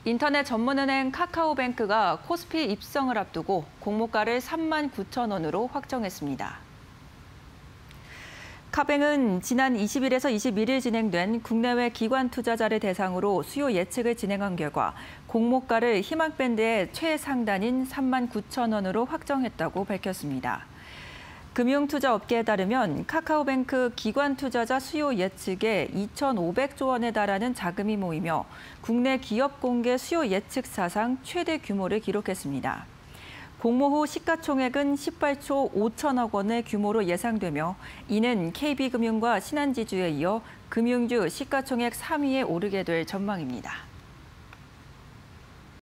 인터넷 전문은행 카카오뱅크가 코스피 입성을 앞두고 공모가를 39,000원으로 확정했습니다. 카뱅은 지난 20일에서 21일 진행된 국내외 기관 투자자를 대상으로 수요 예측을 진행한 결과 공모가를 희망밴드의 최상단인 39,000원으로 확정했다고 밝혔습니다. 금융투자업계에 따르면 카카오뱅크 기관 투자자 수요 예측에 2,500조 원에 달하는 자금이 모이며 국내 기업 공개 수요 예측 사상 최대 규모를 기록했습니다. 공모 후 시가총액은 18조 5천억 원의 규모로 예상되며 이는 KB금융과 신한지주에 이어 금융주 시가총액 3위에 오르게 될 전망입니다.